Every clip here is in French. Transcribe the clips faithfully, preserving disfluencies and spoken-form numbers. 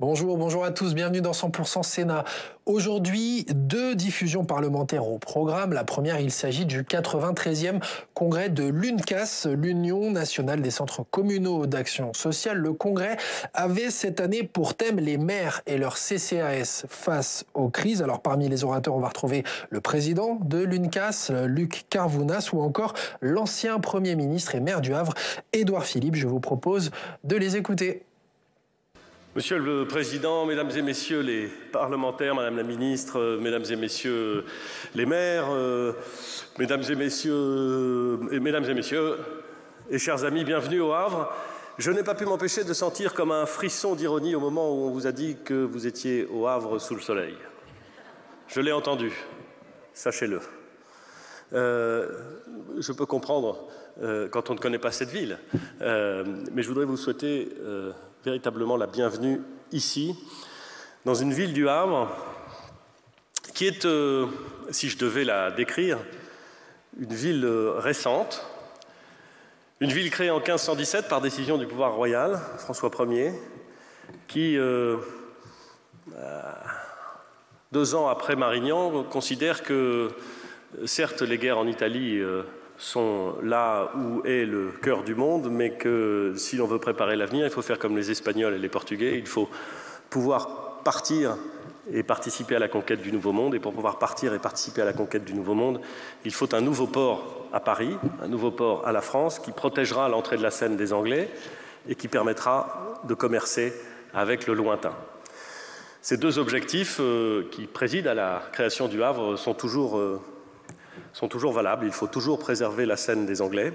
Bonjour, bonjour à tous, bienvenue dans cent pour cent Sénat. Aujourd'hui, deux diffusions parlementaires au programme. La première, il s'agit du quatre-vingt-treizième congrès de l'UNCAS, l'Union nationale des centres communaux d'action sociale. Le congrès avait cette année pour thème les maires et leur C C A S face aux crises. Alors parmi les orateurs, on va retrouver le président de l'UNCAS, Luc Carvounas, ou encore l'ancien Premier ministre et maire du Havre, Édouard Philippe. Je vous propose de les écouter. Monsieur le Président, Mesdames et Messieurs les parlementaires, Madame la Ministre, Mesdames et Messieurs les maires, euh, Mesdames et Messieurs, et Mesdames et Messieurs, et chers amis, bienvenue au Havre. Je n'ai pas pu m'empêcher de sentir comme un frisson d'ironie au moment où on vous a dit que vous étiez au Havre sous le soleil. Je l'ai entendu, sachez-le. Euh, je peux comprendre euh, quand on ne connaît pas cette ville, euh, mais je voudrais vous souhaiter euh, véritablement la bienvenue ici, dans une ville du Havre, qui est, euh, si je devais la décrire, une ville euh, récente, une ville créée en quinze cent dix-sept par décision du pouvoir royal, François Ier, qui, euh, euh, deux ans après Marignan, considère que certes, les guerres en Italie euh, sont là où est le cœur du monde, mais que si l'on veut préparer l'avenir, il faut faire comme les Espagnols et les Portugais. Il faut pouvoir partir et participer à la conquête du Nouveau Monde. Et pour pouvoir partir et participer à la conquête du Nouveau Monde, il faut un nouveau port à Paris, un nouveau port à la France, qui protégera l'entrée de la Seine des Anglais et qui permettra de commercer avec le lointain. Ces deux objectifs euh, qui président à la création du Havre sont toujours... Euh, sont toujours valables. Il faut toujours préserver la Seine des Anglais.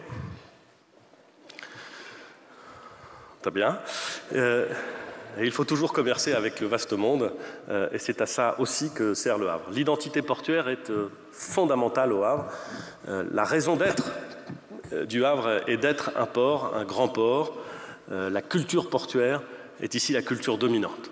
Très bien. Euh, et il faut toujours commercer avec le vaste monde, euh, et c'est à ça aussi que sert le Havre. L'identité portuaire est euh, fondamentale au Havre. Euh, la raison d'être euh, du Havre est d'être un port, un grand port. Euh, la culture portuaire est ici la culture dominante.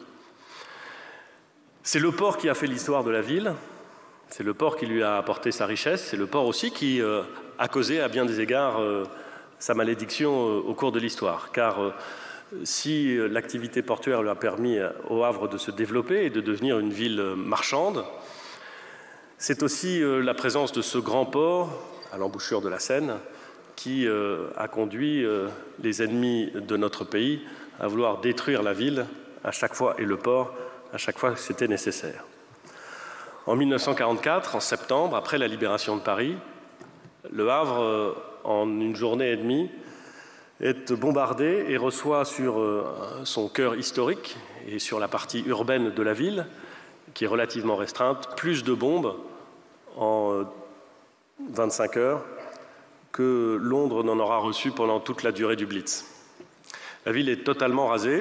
C'est le port qui a fait l'histoire de la ville. C'est le port qui lui a apporté sa richesse, c'est le port aussi qui euh, a causé à bien des égards euh, sa malédiction euh, au cours de l'histoire. Car euh, si euh, l'activité portuaire lui a permis euh, au Havre de se développer et de devenir une ville euh, marchande, c'est aussi euh, la présence de ce grand port à l'embouchure de la Seine qui euh, a conduit euh, les ennemis de notre pays à vouloir détruire la ville à chaque fois et le port à chaque fois que c'était nécessaire. En mille neuf cent quarante-quatre, en septembre, après la libération de Paris, le Havre, en une journée et demie, est bombardé et reçoit sur son cœur historique et sur la partie urbaine de la ville, qui est relativement restreinte, plus de bombes en vingt-cinq heures que Londres n'en aura reçu pendant toute la durée du Blitz. La ville est totalement rasée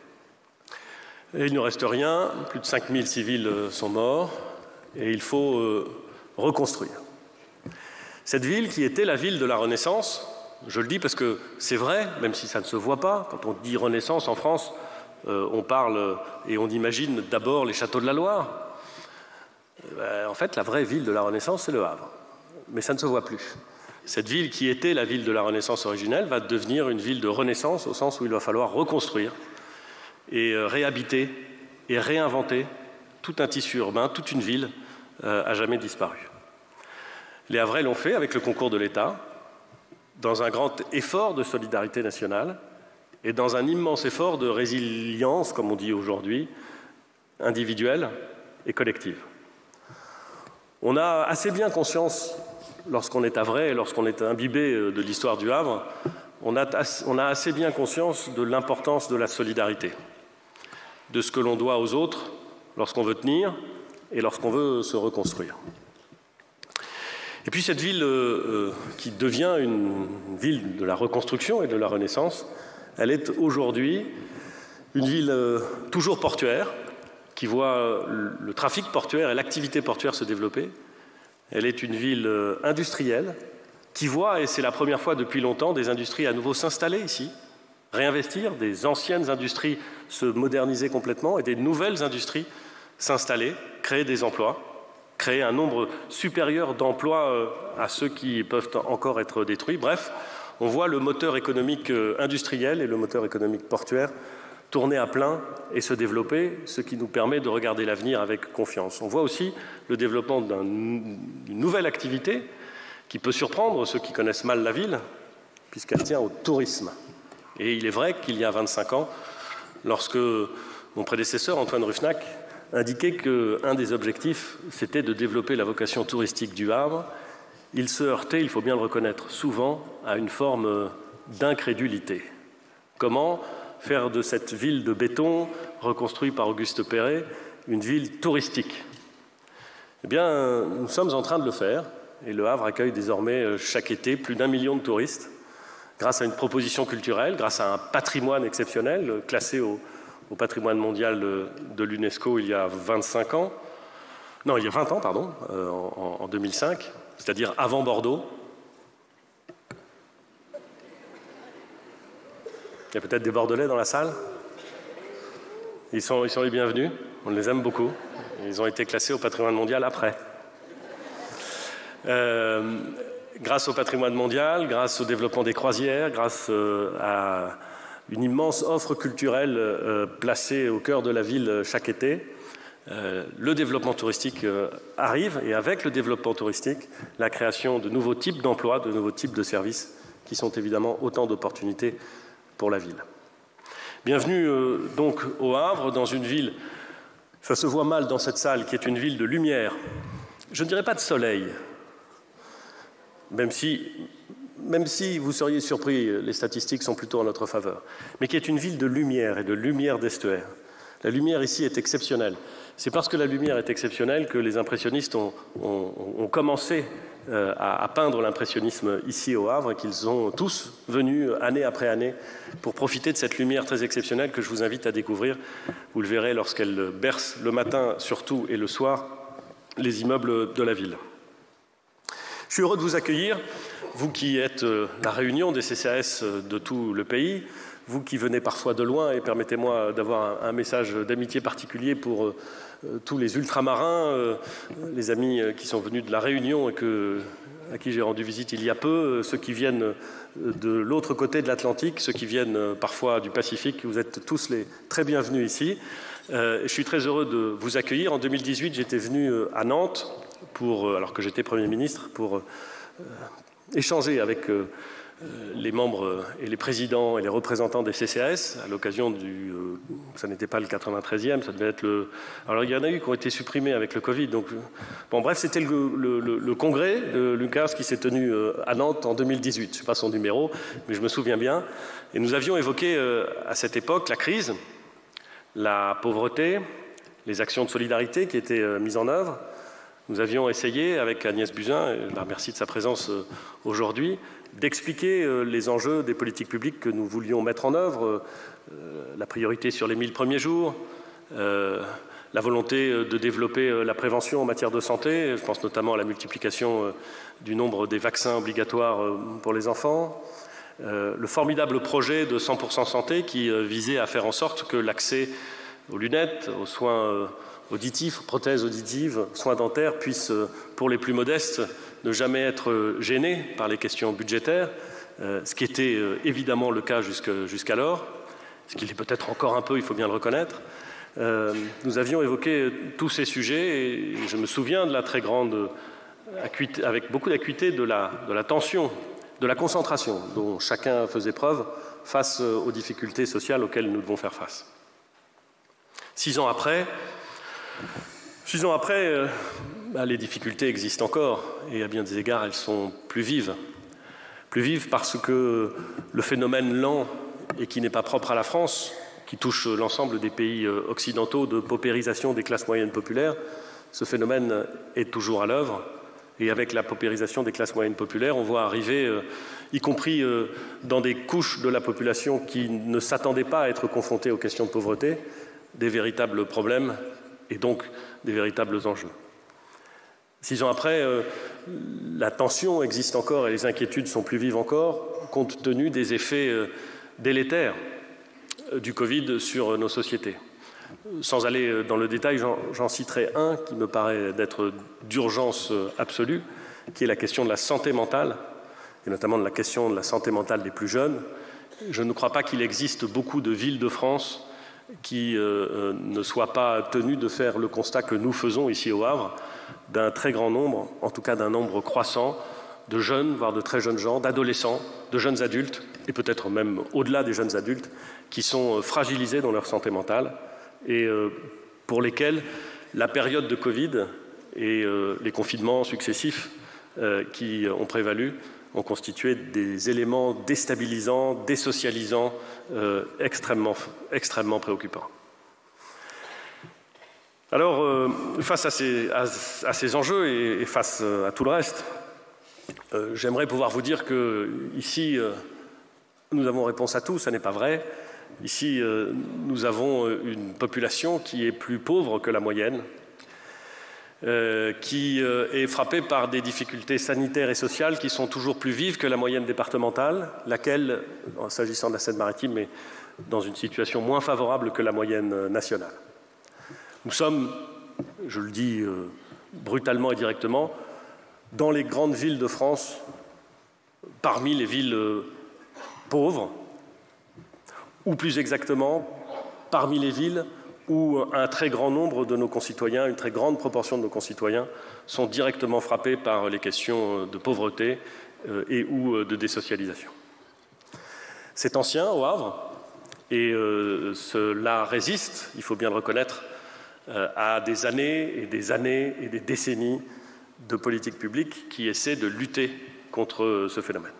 et il ne reste rien, plus de cinq mille civils sont morts. Et il faut euh, reconstruire. Cette ville qui était la ville de la Renaissance, je le dis parce que c'est vrai, même si ça ne se voit pas, quand on dit Renaissance en France, euh, on parle et on imagine d'abord les châteaux de la Loire. Euh, en fait, la vraie ville de la Renaissance, c'est le Havre. Mais ça ne se voit plus. Cette ville qui était la ville de la Renaissance originelle va devenir une ville de Renaissance au sens où il va falloir reconstruire et euh, réhabiter et réinventer tout un tissu urbain, toute une ville euh, a jamais disparu. Les Havrais l'ont fait avec le concours de l'État, dans un grand effort de solidarité nationale et dans un immense effort de résilience, comme on dit aujourd'hui, individuelle et collective. On a assez bien conscience, lorsqu'on est Havrais et lorsqu'on est imbibé de l'histoire du Havre, on a, on a assez bien conscience de l'importance de la solidarité, de ce que l'on doit aux autres, lorsqu'on veut tenir et lorsqu'on veut se reconstruire. Et puis cette ville euh, qui devient une ville de la reconstruction et de la Renaissance, elle est aujourd'hui une ville euh, toujours portuaire, qui voit le, le trafic portuaire et l'activité portuaire se développer. Elle est une ville euh, industrielle, qui voit, et c'est la première fois depuis longtemps, des industries à nouveau s'installer ici, réinvestir, des anciennes industries se moderniser complètement et des nouvelles industries s'installer, créer des emplois, créer un nombre supérieur d'emplois à ceux qui peuvent encore être détruits. Bref, on voit le moteur économique industriel et le moteur économique portuaire tourner à plein et se développer, ce qui nous permet de regarder l'avenir avec confiance. On voit aussi le développement d'une nouvelle activité qui peut surprendre ceux qui connaissent mal la ville, puisqu'elle tient au tourisme. Et il est vrai qu'il y a vingt-cinq ans, lorsque mon prédécesseur, Antoine Ruffnac, indiquait qu'un des objectifs, c'était de développer la vocation touristique du Havre, il se heurtait, il faut bien le reconnaître, souvent à une forme d'incrédulité. Comment faire de cette ville de béton, reconstruite par Auguste Perret, une ville touristique? Eh bien, nous sommes en train de le faire, et le Havre accueille désormais chaque été plus d'un million de touristes, grâce à une proposition culturelle, grâce à un patrimoine exceptionnel, classé au, au patrimoine mondial de, de l'UNESCO il y a vingt-cinq ans, non, il y a vingt ans, pardon, euh, en, en deux mille cinq, c'est-à-dire avant Bordeaux. Il y a peut-être des Bordelais dans la salle. Ils sont, ils sont les bienvenus, on les aime beaucoup. Ils ont été classés au patrimoine mondial après. Euh, grâce au patrimoine mondial, grâce au développement des croisières, grâce euh, à une immense offre culturelle euh, placée au cœur de la ville chaque été, euh, le développement touristique euh, arrive, et avec le développement touristique, la création de nouveaux types d'emplois, de nouveaux types de services, qui sont évidemment autant d'opportunités pour la ville. Bienvenue euh, donc au Havre, dans une ville, ça se voit mal dans cette salle, qui est une ville de lumière. Je ne dirais pas de soleil, même si, même si vous seriez surpris, les statistiques sont plutôt en notre faveur, mais qui est une ville de lumière et de lumière d'estuaire. La lumière ici est exceptionnelle. C'est parce que la lumière est exceptionnelle que les impressionnistes ont, ont, ont commencé euh, à, à peindre l'impressionnisme ici au Havre, et qu'ils sont tous venus année après année pour profiter de cette lumière très exceptionnelle que je vous invite à découvrir. Vous le verrez lorsqu'elle berce le matin surtout et le soir les immeubles de la ville. Je suis heureux de vous accueillir, vous qui êtes euh, la réunion des C C A S de tout le pays, vous qui venez parfois de loin, et permettez-moi d'avoir un, un message d'amitié particulier pour euh, tous les ultramarins, euh, les amis qui sont venus de la Réunion et que, à qui j'ai rendu visite il y a peu, ceux qui viennent de l'autre côté de l'Atlantique, ceux qui viennent parfois du Pacifique, vous êtes tous les très bienvenus ici. Euh, je suis très heureux de vous accueillir. En deux mille dix-huit, j'étais venu à Nantes, pour, alors que j'étais Premier ministre, pour euh, échanger avec euh, les membres et les présidents et les représentants des C C A S à l'occasion du... Euh, ça n'était pas le quatre-vingt-treizième, ça devait être le... Alors il y en a eu qui ont été supprimés avec le Covid. Donc, bon bref, c'était le, le, le, le congrès de l'UNCAS qui s'est tenu euh, à Nantes en deux mille dix-huit. Je ne sais pas son numéro, mais je me souviens bien. Et nous avions évoqué euh, à cette époque la crise, la pauvreté, les actions de solidarité qui étaient euh, mises en œuvre. Nous avions essayé, avec Agnès Buzyn, et je la remercie de sa présence euh, aujourd'hui, d'expliquer euh, les enjeux des politiques publiques que nous voulions mettre en œuvre, euh, la priorité sur les mille premiers jours, euh, la volonté de développer euh, la prévention en matière de santé, je pense notamment à la multiplication euh, du nombre des vaccins obligatoires euh, pour les enfants, euh, le formidable projet de cent pour cent santé qui euh, visait à faire en sorte que l'accès aux lunettes, aux soins euh, auditifs, prothèses auditives, soins dentaires puissent, euh, pour les plus modestes, ne jamais être gêné par les questions budgétaires, euh, ce qui était euh, évidemment le cas jusqu'alors, ce qu'il est peut-être encore un peu, il faut bien le reconnaître. Euh, nous avions évoqué tous ces sujets, et je me souviens de la très grande acuité, avec beaucoup d'acuité, de la, de la tension, de la concentration dont chacun faisait preuve face aux difficultés sociales auxquelles nous devons faire face. Six ans après, six ans après, euh, bah, les difficultés existent encore, et à bien des égards, elles sont plus vives. Plus vives parce que le phénomène lent, et qui n'est pas propre à la France, qui touche l'ensemble des pays occidentaux de paupérisation des classes moyennes populaires, ce phénomène est toujours à l'œuvre. Et avec la paupérisation des classes moyennes populaires, on voit arriver, euh, y compris euh, dans des couches de la population qui ne s'attendaient pas à être confrontées aux questions de pauvreté, des véritables problèmes et donc des véritables enjeux. Six ans après, euh, la tension existe encore et les inquiétudes sont plus vives encore, compte tenu des effets euh, délétères euh, du Covid sur euh, nos sociétés. Sans aller dans le détail, j'en citerai un qui me paraît d'être d'urgence absolue, qui est la question de la santé mentale, et notamment de la question de la santé mentale des plus jeunes. Je ne crois pas qu'il existe beaucoup de villes de France qui euh, ne soit pas tenu de faire le constat que nous faisons ici au Havre, d'un très grand nombre, en tout cas d'un nombre croissant, de jeunes, voire de très jeunes gens, d'adolescents, de jeunes adultes, et peut-être même au-delà des jeunes adultes, qui sont fragilisés dans leur santé mentale et euh, pour lesquels la période de Covid et euh, les confinements successifs euh, qui ont prévalu ont constitué des éléments déstabilisants, désocialisants, euh, extrêmement, extrêmement préoccupants. Alors, euh, face à ces, à, à ces enjeux et, et face à tout le reste, euh, j'aimerais pouvoir vous dire que ici, euh, nous avons réponse à tout, ça n'est pas vrai. Ici, euh, nous avons une population qui est plus pauvre que la moyenne, euh, qui euh, est frappée par des difficultés sanitaires et sociales qui sont toujours plus vives que la moyenne départementale, laquelle, s'agissant de la Seine-Maritime, est dans une situation moins favorable que la moyenne nationale. Nous sommes, je le dis euh, brutalement et directement, dans les grandes villes de France, parmi les villes euh, pauvres, ou plus exactement, parmi les villes où un très grand nombre de nos concitoyens, une très grande proportion de nos concitoyens, sont directement frappés par les questions de pauvreté euh, et ou de désocialisation. C'est ancien au Havre, et euh, cela résiste, il faut bien le reconnaître, euh, à des années et des années et des décennies de politiques publiques qui essaient de lutter contre ce phénomène.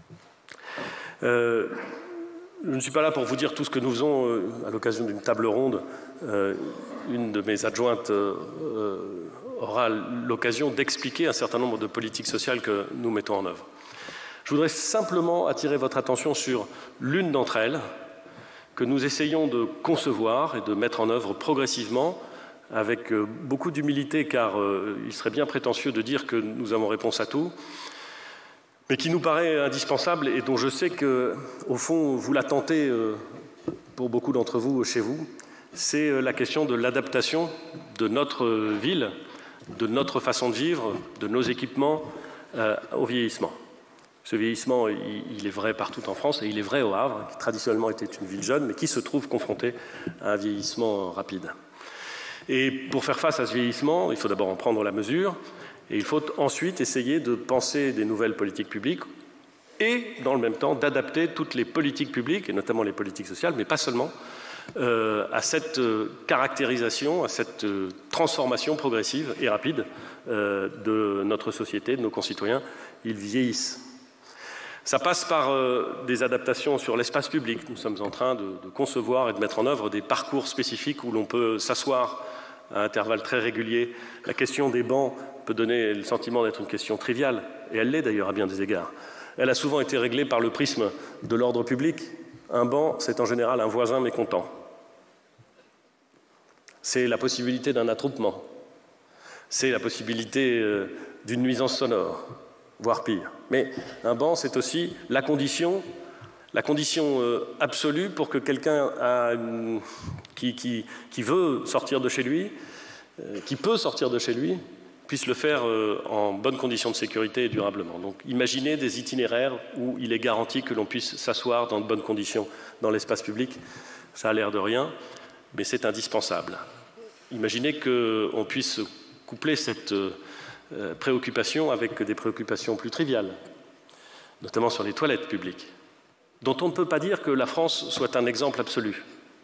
Euh, Je ne suis pas là pour vous dire tout ce que nous faisons euh, à l'occasion d'une table ronde. Euh, une de mes adjointes euh, aura l'occasion d'expliquer un certain nombre de politiques sociales que nous mettons en œuvre. Je voudrais simplement attirer votre attention sur l'une d'entre elles que nous essayons de concevoir et de mettre en œuvre progressivement avec euh, beaucoup d'humilité, car euh, il serait bien prétentieux de dire que nous avons réponse à tout, mais qui nous paraît indispensable et dont je sais que, au fond, vous la tentez euh, pour beaucoup d'entre vous chez vous, c'est euh, la question de l'adaptation de notre euh, ville, de notre façon de vivre, de nos équipements euh, au vieillissement. Ce vieillissement, il, il est vrai partout en France et il est vrai au Havre, qui traditionnellement était une ville jeune, mais qui se trouve confrontée à un vieillissement rapide. Et pour faire face à ce vieillissement, il faut d'abord en prendre la mesure. Et il faut ensuite essayer de penser des nouvelles politiques publiques et, dans le même temps, d'adapter toutes les politiques publiques, et notamment les politiques sociales, mais pas seulement, euh, à cette euh, caractérisation, à cette euh, transformation progressive et rapide euh, de notre société, de nos concitoyens. Ils vieillissent. Ça passe par euh, des adaptations sur l'espace public. Nous sommes en train de, de concevoir et de mettre en œuvre des parcours spécifiques où l'on peut s'asseoir à intervalles très réguliers. La question des bancs peut donner le sentiment d'être une question triviale, et elle l'est d'ailleurs à bien des égards. Elle a souvent été réglée par le prisme de l'ordre public. Un banc, c'est en général un voisin mécontent. C'est la possibilité d'un attroupement. C'est la possibilité euh, d'une nuisance sonore, voire pire. Mais un banc, c'est aussi la condition, la condition euh, absolue pour que quelqu'un a une, qui, qui, qui veut sortir de chez lui, euh, qui peut sortir de chez lui, puisse le faire euh, en bonnes conditions de sécurité et durablement. Donc imaginez des itinéraires où il est garanti que l'on puisse s'asseoir dans de bonnes conditions dans l'espace public. Ça a l'air de rien, mais c'est indispensable. Imaginez qu'on puisse coupler cette euh, préoccupation avec des préoccupations plus triviales, notamment sur les toilettes publiques, dont on ne peut pas dire que la France soit un exemple absolu.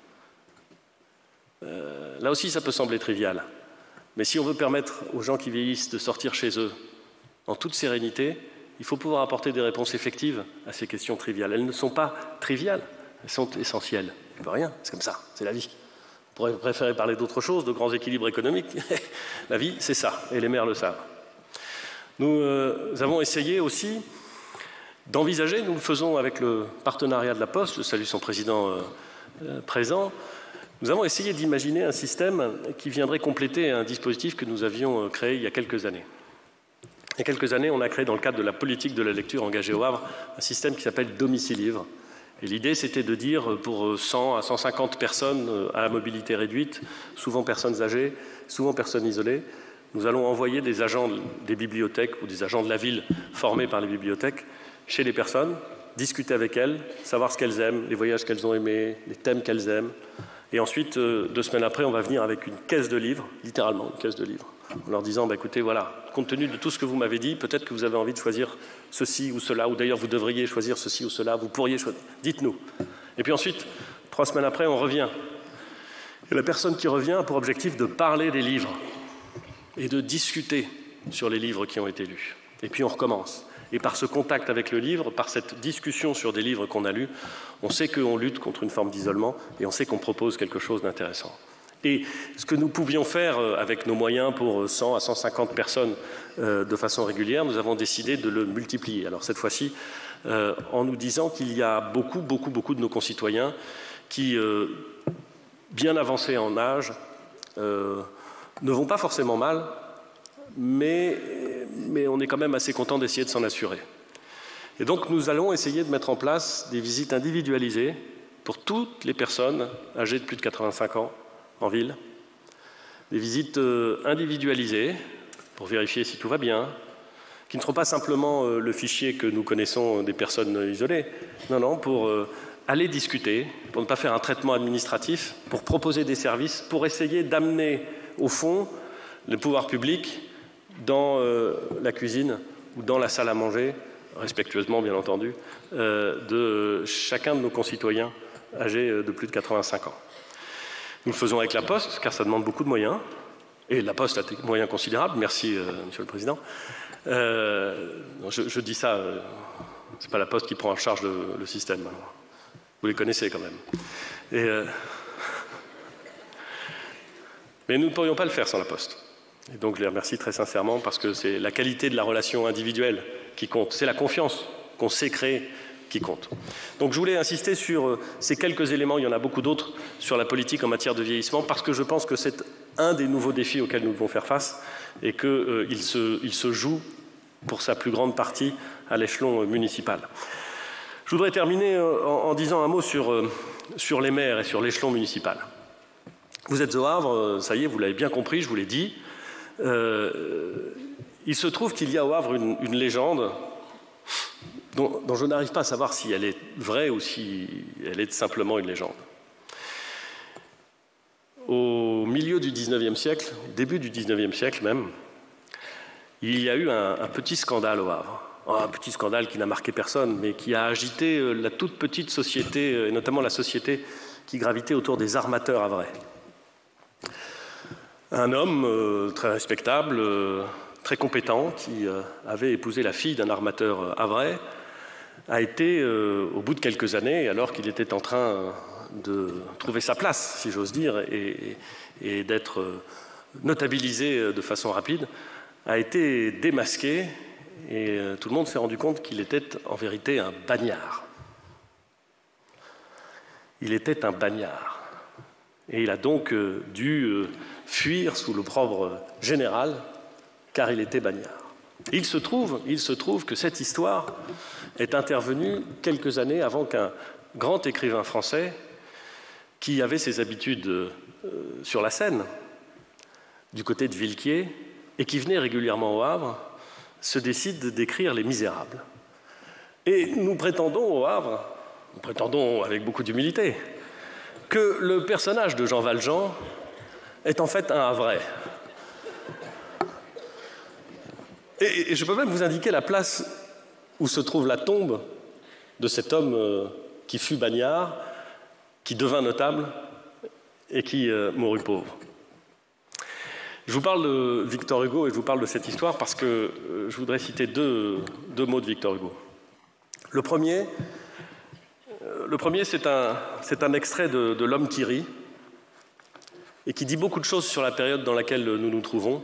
Euh, là aussi, ça peut sembler trivial. Mais si on veut permettre aux gens qui vieillissent de sortir chez eux en toute sérénité, il faut pouvoir apporter des réponses effectives à ces questions triviales. Elles ne sont pas triviales, elles sont essentielles. Il ne peut rien, c'est comme ça, c'est la vie. On pourrait préférer parler d'autre chose, de grands équilibres économiques. La vie, c'est ça, et les maires le savent. Nous euh, avons essayé aussi d'envisager, nous le faisons avec le partenariat de la Poste, je salue son président euh, euh, présent, nous avons essayé d'imaginer un système qui viendrait compléter un dispositif que nous avions créé il y a quelques années. Il y a quelques années, on a créé dans le cadre de la politique de la lecture engagée au Havre un système qui s'appelle Domicile Livre. Et l'idée, c'était de dire pour cent à cent cinquante personnes à mobilité réduite, souvent personnes âgées, souvent personnes isolées, nous allons envoyer des agents des bibliothèques ou des agents de la ville formés par les bibliothèques chez les personnes, discuter avec elles, savoir ce qu'elles aiment, les voyages qu'elles ont aimés, les thèmes qu'elles aiment, Et ensuite, euh, deux semaines après, on va venir avec une caisse de livres, littéralement une caisse de livres, en leur disant, bah, écoutez, voilà, compte tenu de tout ce que vous m'avez dit, peut-être que vous avez envie de choisir ceci ou cela, ou d'ailleurs vous devriez choisir ceci ou cela, vous pourriez choisir, dites-nous. Et puis ensuite, trois semaines après, on revient. Et la personne qui revient a pour objectif de parler des livres et de discuter sur les livres qui ont été lus. Et puis on recommence. Et par ce contact avec le livre, par cette discussion sur des livres qu'on a lus, on sait qu'on lutte contre une forme d'isolement et on sait qu'on propose quelque chose d'intéressant. Et ce que nous pouvions faire avec nos moyens pour cent à cent cinquante personnes euh, de façon régulière, nous avons décidé de le multiplier. Alors cette fois-ci, euh, en nous disant qu'il y a beaucoup, beaucoup, beaucoup de nos concitoyens qui, euh, bien avancés en âge, euh, ne vont pas forcément mal, mais, mais on est quand même assez content d'essayer de s'en assurer. Et donc nous allons essayer de mettre en place des visites individualisées pour toutes les personnes âgées de plus de quatre-vingt-cinq ans en ville, des visites euh, individualisées pour vérifier si tout va bien, qui ne seront pas simplement euh, le fichier que nous connaissons des personnes isolées, non, non, pour euh, aller discuter, pour ne pas faire un traitement administratif, pour proposer des services, pour essayer d'amener au fond le pouvoir public dans euh, la cuisine ou dans la salle à manger, respectueusement bien entendu, euh, de chacun de nos concitoyens âgés de plus de quatre-vingt-cinq ans. Nous le faisons avec la Poste, car ça demande beaucoup de moyens, et la Poste a des moyens considérables, merci euh, Monsieur le Président. Euh, je, je dis ça, euh, c'est pas la Poste qui prend en charge le, le système, vous les connaissez quand même. Et, euh, mais nous ne pourrions pas le faire sans la Poste. Et donc je les remercie très sincèrement parce que c'est la qualité de la relation individuelle qui compte, c'est la confiance qu'on sait créer qui compte. Donc je voulais insister sur ces quelques éléments, il y en a beaucoup d'autres, sur la politique en matière de vieillissement, parce que je pense que c'est un des nouveaux défis auxquels nous devons faire face et qu'il euh, se, il se joue pour sa plus grande partie à l'échelon municipal. Je voudrais terminer en, en disant un mot sur, euh, sur les maires et sur l'échelon municipal. Vous êtes au Havre, ça y est, vous l'avez bien compris, je vous l'ai dit. Euh, il se trouve qu'il y a au Havre une, une légende dont, dont je n'arrive pas à savoir si elle est vraie ou si elle est simplement une légende. Au milieu du dix-neuvième siècle, début du dix-neuvième siècle même, il y a eu un, un petit scandale au Havre. Oh, un petit scandale qui n'a marqué personne, mais qui a agité la toute petite société, et notamment la société qui gravitait autour des armateurs havrais. Un homme euh, très respectable, euh, très compétent, qui euh, avait épousé la fille d'un armateur euh, havrais, a été, euh, au bout de quelques années, alors qu'il était en train de trouver sa place, si j'ose dire, et, et d'être euh, notabilisé de façon rapide, a été démasqué, et euh, tout le monde s'est rendu compte qu'il était en vérité un bagnard. Il était un bagnard. Et il a donc euh, dû euh, fuir sous l'opprobre général, car il était bagnard. Il se trouve, il se trouve que cette histoire est intervenue quelques années avant qu'un grand écrivain français, qui avait ses habitudes euh, sur la Seine, du côté de Villequier, et qui venait régulièrement au Havre, se décide d'écrire Les Misérables. Et nous prétendons au Havre, nous prétendons avec beaucoup d'humilité, que le personnage de Jean Valjean est en fait un Havrais. Et, et je peux même vous indiquer la place où se trouve la tombe de cet homme euh, qui fut bagnard, qui devint notable et qui euh, mourut pauvre. Je vous parle de Victor Hugo et je vous parle de cette histoire parce que euh, je voudrais citer deux, deux mots de Victor Hugo. Le premier, euh, le premier c'est un, c'est un extrait de, de L'Homme qui rit et qui dit beaucoup de choses sur la période dans laquelle nous nous trouvons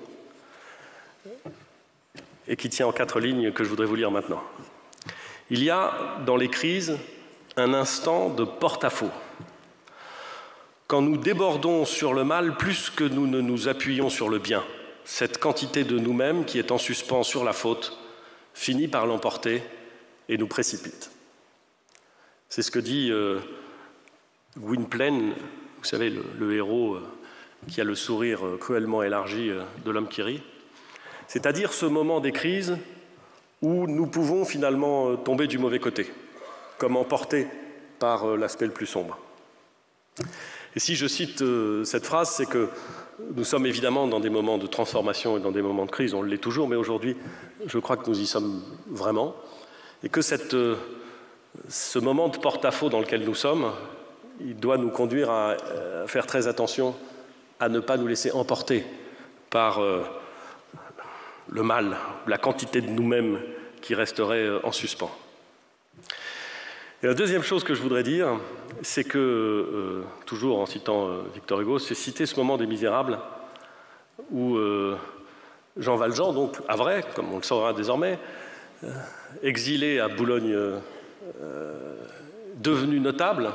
et qui tient en quatre lignes que je voudrais vous lire maintenant. Il y a dans les crises un instant de porte-à-faux. Quand nous débordons sur le mal plus que nous ne nous appuyons sur le bien, cette quantité de nous-mêmes qui est en suspens sur la faute finit par l'emporter et nous précipite. C'est ce que dit euh, Gwynplaine, vous savez, le, le héros euh, qui a le sourire euh, cruellement élargi euh, de L'Homme qui rit, c'est-à-dire ce moment des crises où nous pouvons finalement euh, tomber du mauvais côté, comme emportés par euh, l'aspect le plus sombre. Et si je cite euh, cette phrase, c'est que nous sommes évidemment dans des moments de transformation et dans des moments de crise, on l'est toujours, mais aujourd'hui, je crois que nous y sommes vraiment, et que cette, euh, ce moment de porte-à-faux dans lequel nous sommes, il doit nous conduire à, à faire très attention à ne pas nous laisser emporter par euh, le mal, la quantité de nous-mêmes qui resterait euh, en suspens. Et la deuxième chose que je voudrais dire, c'est que, euh, toujours en citant euh, Victor Hugo, c'est citer ce moment des Misérables où euh, Jean Valjean, donc à vrai, comme on le saura désormais, euh, exilé à Boulogne, euh, devenu notable,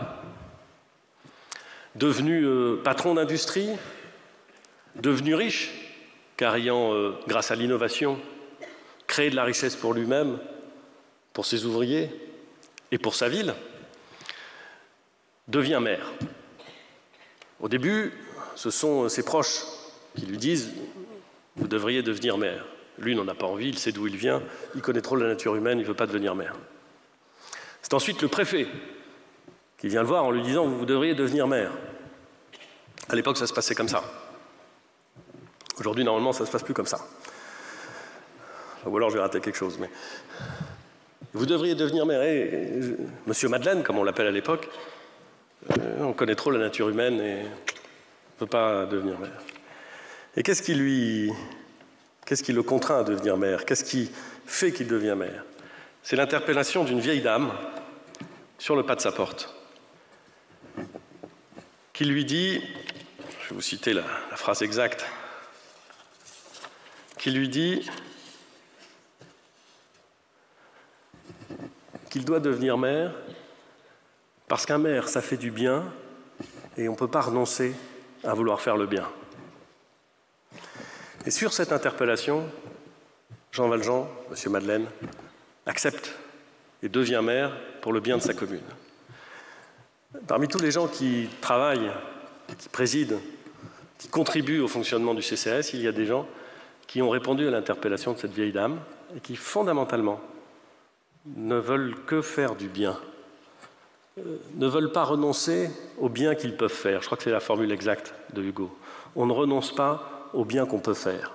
devenu euh, patron d'industrie, devenu riche, car ayant, euh, grâce à l'innovation, créé de la richesse pour lui-même, pour ses ouvriers, et pour sa ville, devient maire. Au début, ce sont ses proches qui lui disent « vous devriez devenir maire ». Lui n'en a pas envie, il sait d'où il vient, il connaît trop la nature humaine, il ne veut pas devenir maire. C'est ensuite le préfet qui vient le voir en lui disant « vous devriez devenir maire ». À l'époque, ça se passait comme ça. Aujourd'hui, normalement, ça ne se passe plus comme ça. Ou alors, j'ai raté quelque chose, mais... Vous devriez devenir maire. Et, et, Monsieur Madeleine, comme on l'appelle à l'époque, euh, on connaît trop la nature humaine et on ne peut pas devenir maire. Et qu'est-ce qui lui, qu'est-ce qui le contraint à devenir maire? Qu'est-ce qui fait qu'il devient maire? C'est l'interpellation d'une vieille dame sur le pas de sa porte, qui lui dit, je vais vous citer la, la phrase exacte, qui lui dit qu'il doit devenir maire parce qu'un maire, ça fait du bien et on ne peut pas renoncer à vouloir faire le bien. Et sur cette interpellation, Jean Valjean, Monsieur Madeleine, accepte et devient maire pour le bien de sa commune. Parmi tous les gens qui travaillent, qui président, qui contribuent au fonctionnement du C C S, il y a des gens qui ont répondu à l'interpellation de cette vieille dame et qui, fondamentalement, ne veulent que faire du bien, euh, ne veulent pas renoncer au bien qu'ils peuvent faire. Je crois que c'est la formule exacte de Hugo. On ne renonce pas au bien qu'on peut faire.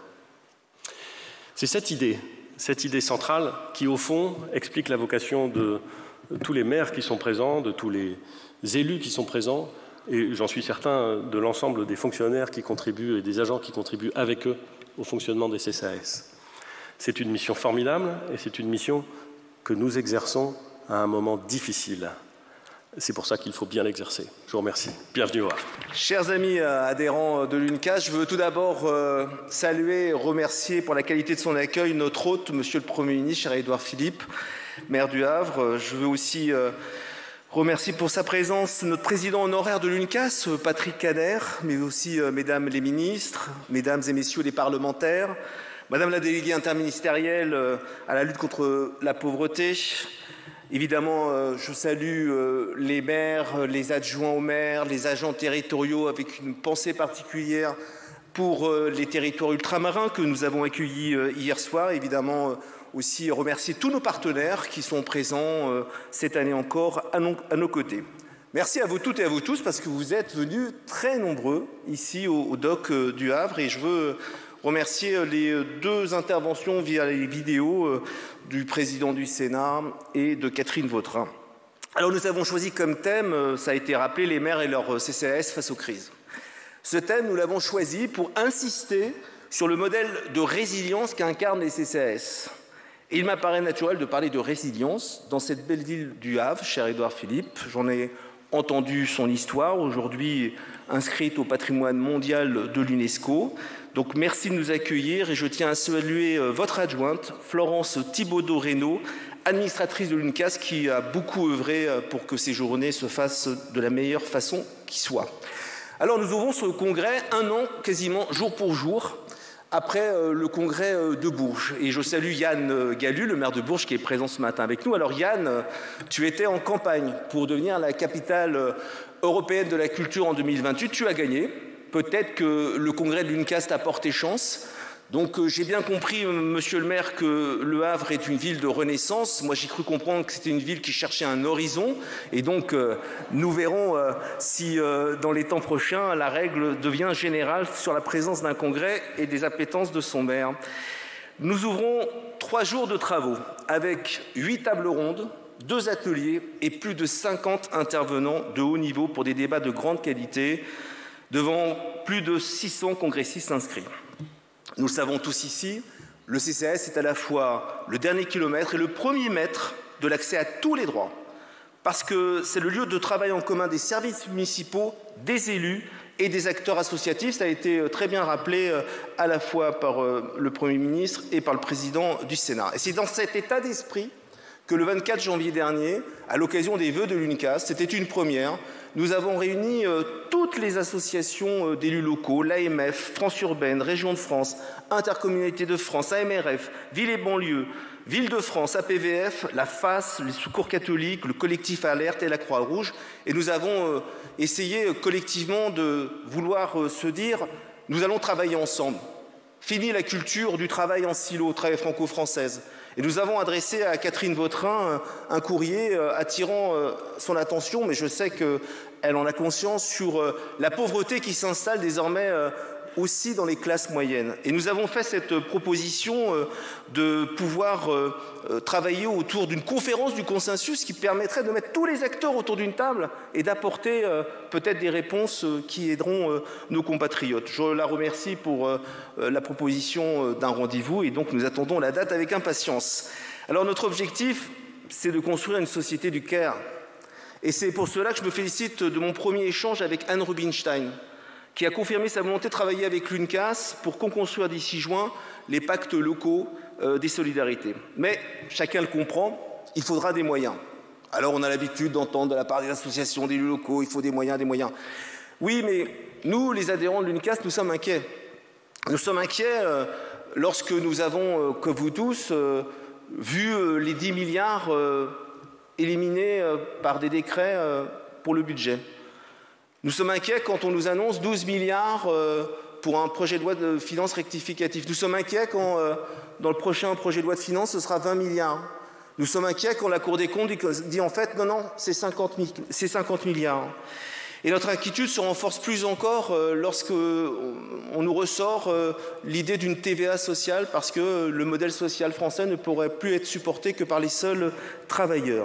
C'est cette idée, cette idée centrale qui, au fond, explique la vocation de tous les maires qui sont présents, de tous les élus qui sont présents, et j'en suis certain, de l'ensemble des fonctionnaires qui contribuent et des agents qui contribuent avec eux au fonctionnement des C C A S. C'est une mission formidable et c'est une mission que nous exerçons à un moment difficile. C'est pour ça qu'il faut bien l'exercer. Je vous remercie. Bienvenue au Havre. Chers amis euh, adhérents de l'UNCAS, je veux tout d'abord euh, saluer et remercier pour la qualité de son accueil notre hôte, Monsieur le Premier ministre, cher Édouard Philippe, maire du Havre. Je veux aussi euh, remercier pour sa présence notre président honoraire de l'UNCAS, Patrick Kader, mais aussi euh, mesdames les ministres, mesdames et messieurs les parlementaires, Madame la déléguée interministérielle euh, à la lutte contre la pauvreté. Évidemment, euh, je salue euh, les maires, les adjoints aux maires, les agents territoriaux avec une pensée particulière pour euh, les territoires ultramarins que nous avons accueillis euh, hier soir. Évidemment, euh, aussi remercier tous nos partenaires qui sont présents euh, cette année encore à, non, à nos côtés. Merci à vous toutes et à vous tous parce que vous êtes venus très nombreux ici au, au doc euh, du Havre et je veux remercier les deux interventions via les vidéos du président du Sénat et de Catherine Vautrin. Alors nous avons choisi comme thème, ça a été rappelé, les maires et leur C C A S face aux crises. Ce thème, nous l'avons choisi pour insister sur le modèle de résilience qu'incarnent les C C A S. Et il m'apparaît naturel de parler de résilience dans cette belle ville du Havre, cher Édouard Philippe. J'en ai entendu son histoire, aujourd'hui inscrite au patrimoine mondial de l'UNESCO. Donc merci de nous accueillir et je tiens à saluer votre adjointe, Florence Thibaudot-Reynaud, administratrice de l'UNCAS, qui a beaucoup œuvré pour que ces journées se fassent de la meilleure façon qui soit. Alors nous ouvrons ce congrès un an quasiment jour pour jour après le congrès de Bourges. Et je salue Yann Gallu, le maire de Bourges, qui est présent ce matin avec nous. Alors Yann, tu étais en campagne pour devenir la capitale européenne de la culture en deux mille vingt-huit. Tu as gagné. Peut-être que le congrès de l'UNCAS t'a porté chance Donc euh, j'ai bien compris, euh, monsieur le maire, que Le Havre est une ville de renaissance. Moi j'ai cru comprendre que c'était une ville qui cherchait un horizon. Et donc euh, nous verrons euh, si euh, dans les temps prochains la règle devient générale sur la présence d'un congrès et des appétences de son maire. Nous ouvrons trois jours de travaux avec huit tables rondes, deux ateliers et plus de cinquante intervenants de haut niveau pour des débats de grande qualité devant plus de six cents congressistes inscrits. Nous le savons tous ici, le C C A S est à la fois le dernier kilomètre et le premier mètre de l'accès à tous les droits, parce que c'est le lieu de travail en commun des services municipaux, des élus et des acteurs associatifs. Ça a été très bien rappelé à la fois par le Premier ministre et par le Président du Sénat. Et c'est dans cet état d'esprit que le vingt-quatre janvier dernier, à l'occasion des vœux de l'UNCAS, c'était une première, nous avons réuni euh, toutes les associations euh, d'élus locaux, l'A M F, France Urbaine, Région de France, Intercommunalité de France, A M R F, Ville et Banlieue, Ville de France, A P V F, la F A S, les Secours catholiques, le collectif Alerte et la Croix-Rouge. Et nous avons euh, essayé euh, collectivement de vouloir euh, se dire, nous allons travailler ensemble. Fini la culture du travail en silo, travail franco-française. Et nous avons adressé à Catherine Vautrin un courrier attirant son attention, mais je sais qu'elle en a conscience, sur la pauvreté qui s'installe désormais aussi dans les classes moyennes. Et nous avons fait cette proposition de pouvoir travailler autour d'une conférence du consensus qui permettrait de mettre tous les acteurs autour d'une table et d'apporter peut-être des réponses qui aideront nos compatriotes. Je la remercie pour la proposition d'un rendez-vous et donc nous attendons la date avec impatience. Alors notre objectif, c'est de construire une société du care. Et c'est pour cela que je me félicite de mon premier échange avec Anne Rubinstein, qui a confirmé sa volonté de travailler avec l'UNCAS pour co-construire d'ici juin les pactes locaux euh, des solidarités. Mais chacun le comprend, il faudra des moyens. Alors on a l'habitude d'entendre de la part des associations d'élus locaux, il faut des moyens, des moyens. Oui, mais nous, les adhérents de l'UNCAS, nous sommes inquiets. Nous sommes inquiets euh, lorsque nous avons, euh, comme vous tous, euh, vu euh, les dix milliards euh, éliminés euh, par des décrets euh, pour le budget. Nous sommes inquiets quand on nous annonce douze milliards euh, pour un projet de loi de finances rectificatif. Nous sommes inquiets quand, euh, dans le prochain projet de loi de finances, ce sera vingt milliards. Nous sommes inquiets quand la Cour des comptes dit, dit en fait, non, non, c'est cinquante milliards. Et notre inquiétude se renforce plus encore euh, lorsque on nous ressort euh, l'idée d'une T V A sociale, parce que le modèle social français ne pourrait plus être supporté que par les seuls travailleurs.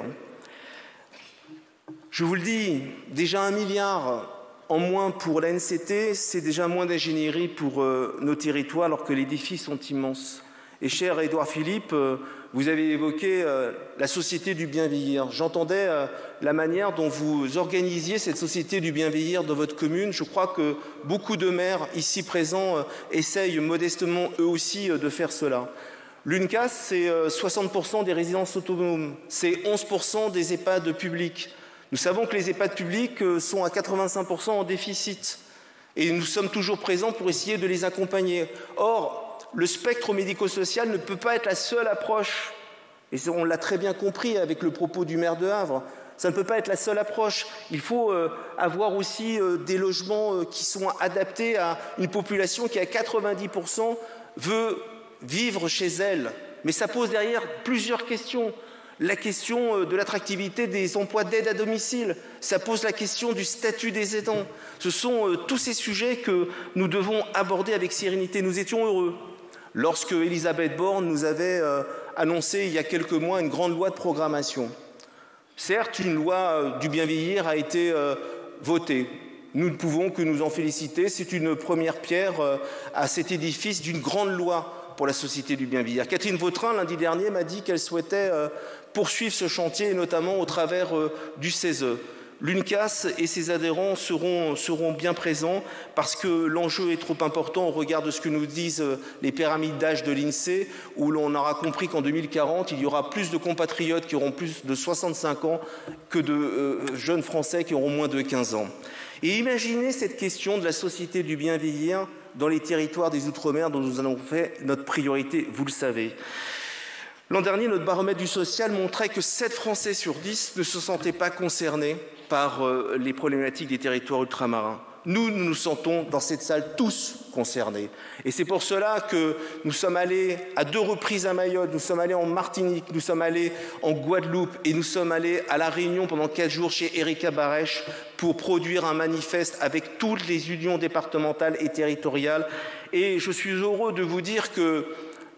Je vous le dis, déjà un milliard en moins pour l'A N C T, c'est déjà moins d'ingénierie pour euh, nos territoires, alors que les défis sont immenses. Et cher Édouard Philippe, euh, vous avez évoqué euh, la société du bien vieillir. J'entendais euh, la manière dont vous organisiez cette société du bien vieillir dans votre commune. Je crois que beaucoup de maires ici présents euh, essayent modestement eux aussi euh, de faire cela. L'UNCAS, c'est euh, soixante pour cent des résidences autonomes, c'est onze pour cent des EHPAD publics. Nous savons que les EHPAD publics sont à quatre-vingt-cinq pour cent en déficit et nous sommes toujours présents pour essayer de les accompagner. Or, le spectre médico-social ne peut pas être la seule approche, et on l'a très bien compris avec le propos du maire de Havre, ça ne peut pas être la seule approche. Il faut euh, avoir aussi euh, des logements euh, qui sont adaptés à une population qui, à quatre-vingt-dix pour cent, veut vivre chez elle. Mais ça pose derrière plusieurs questions. La question de l'attractivité des emplois d'aide à domicile, ça pose la question du statut des aidants. Ce sont euh, tous ces sujets que nous devons aborder avec sérénité. Nous étions heureux lorsque Elisabeth Borne nous avait euh, annoncé il y a quelques mois une grande loi de programmation. Certes, une loi euh, du bien vieillir a été euh, votée. Nous ne pouvons que nous en féliciter. C'est une première pierre euh, à cet édifice d'une grande loi pour la société du bien vieillir. Catherine Vautrin, lundi dernier, m'a dit qu'elle souhaitait euh, poursuivre ce chantier, notamment au travers euh, du C E S E. L'UNCAS et ses adhérents seront, seront bien présents parce que l'enjeu est trop important au regard de ce que nous disent euh, les pyramides d'âge de l'INSEE, où l'on aura compris qu'en deux mille quarante, il y aura plus de compatriotes qui auront plus de soixante-cinq ans que de euh, jeunes Français qui auront moins de quinze ans. Et imaginez cette question de la société du bien vieillir dans les territoires des Outre-mer dont nous avons fait notre priorité, vous le savez. L'an dernier, notre baromètre du social montrait que sept Français sur dix ne se sentaient pas concernés par euh, les problématiques des territoires ultramarins. Nous, nous nous sentons dans cette salle tous concernés. Et c'est pour cela que nous sommes allés à deux reprises à Mayotte, nous sommes allés en Martinique, nous sommes allés en Guadeloupe et nous sommes allés à La Réunion pendant quatre jours chez Erika Barèche pour produire un manifeste avec toutes les unions départementales et territoriales. Et je suis heureux de vous dire que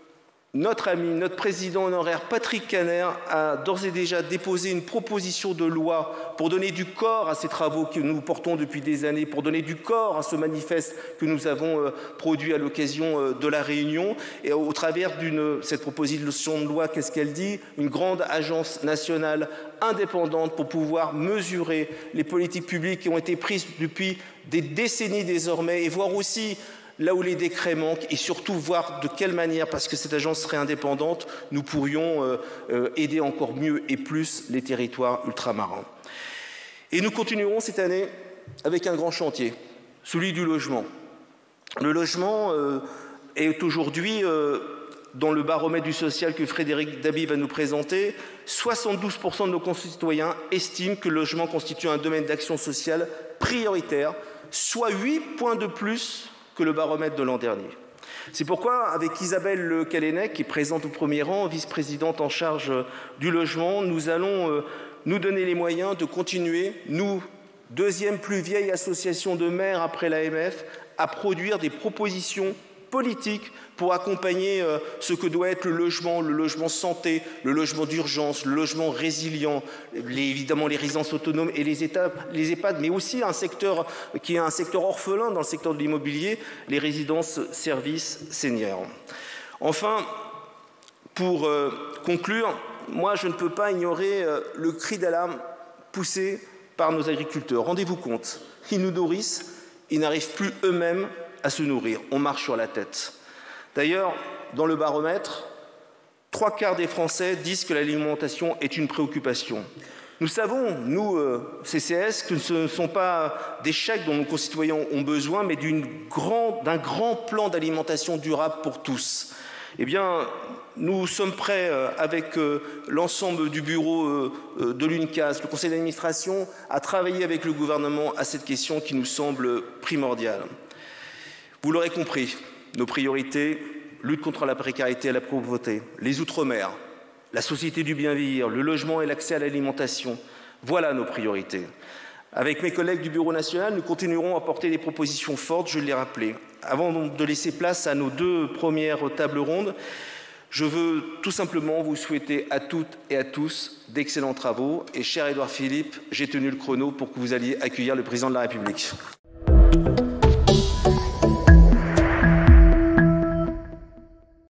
notre ami, notre président honoraire Patrick Kanner a d'ores et déjà déposé une proposition de loi pour donner du corps à ces travaux que nous portons depuis des années, pour donner du corps à ce manifeste que nous avons euh, produit à l'occasion euh, de la Réunion. Et au travers d'une cette proposition de loi, qu'est-ce qu'elle dit? Une grande agence nationale indépendante pour pouvoir mesurer les politiques publiques qui ont été prises depuis des décennies désormais et voir aussi là où les décrets manquent et surtout voir de quelle manière, parce que cette agence serait indépendante, nous pourrions euh, euh, aider encore mieux et plus les territoires ultramarins. Et nous continuerons cette année avec un grand chantier, celui du logement. Le logement euh, est aujourd'hui, euh, dans le baromètre du social que Frédéric Dabi va nous présenter, soixante-douze pour cent de nos concitoyens estiment que le logement constitue un domaine d'action sociale prioritaire, soit huit points de plus que le baromètre de l'an dernier. C'est pourquoi, avec Isabelle Le Callennec, qui est présente au premier rang, vice-présidente en charge du logement, nous allons euh, nous donner les moyens de continuer, nous, deuxième plus vieille association de maires après l'A M F, à produire des propositions politiques pour accompagner euh, ce que doit être le logement, le logement santé, le logement d'urgence, le logement résilient, les, évidemment les résidences autonomes et les, étapes, les EHPAD, mais aussi un secteur qui est un secteur orphelin dans le secteur de l'immobilier, les résidences services seniors. Enfin, pour euh, conclure, moi je ne peux pas ignorer euh, le cri d'alarme poussé par nos agriculteurs. Rendez-vous compte, ils nous nourrissent, ils n'arrivent plus eux-mêmes à se nourrir. On marche sur la tête. D'ailleurs, dans le baromètre, trois quarts des Français disent que l'alimentation est une préoccupation. Nous savons, nous, euh, C C S, que ce ne sont pas des chèques dont nos concitoyens ont besoin, mais d'une grand, d'un grand plan d'alimentation durable pour tous. Eh bien, nous sommes prêts, euh, avec euh, l'ensemble du bureau euh, de l'UNCAS, le conseil d'administration, à travailler avec le gouvernement à cette question qui nous semble primordiale. Vous l'aurez compris, nos priorités, lutte contre la précarité et la pauvreté, les outre-mer, la société du bien vieillir, le logement et l'accès à l'alimentation, voilà nos priorités. Avec mes collègues du Bureau national, nous continuerons à porter des propositions fortes, je l'ai rappelé. Avant de laisser place à nos deux premières tables rondes, je veux tout simplement vous souhaiter à toutes et à tous d'excellents travaux. Et cher Édouard Philippe, j'ai tenu le chrono pour que vous alliez accueillir le Président de la République.